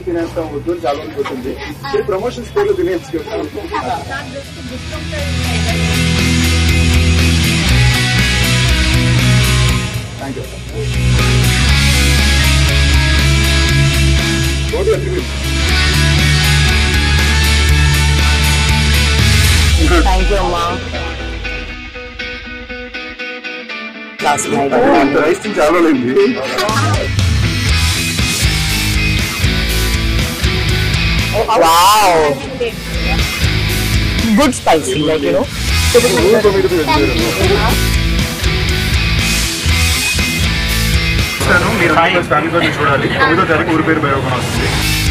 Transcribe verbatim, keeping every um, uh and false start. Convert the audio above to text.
తినేస్తాం వద్దు చాలా రోజులు పోతుంది. ప్రమోషన్స్ పేర్లు తినేసి థ్యాంక్ యూ. థ్యాంక్ యూ అమ్మా. అంత రైస్ చాలా లేదు. Wow, good spicy, like you know. మీరు ఫ్యామిలీ చూడాలి. తొమ్మిదో తారీఖు ఊరి పేరు భైరవకొండ వస్తుంది.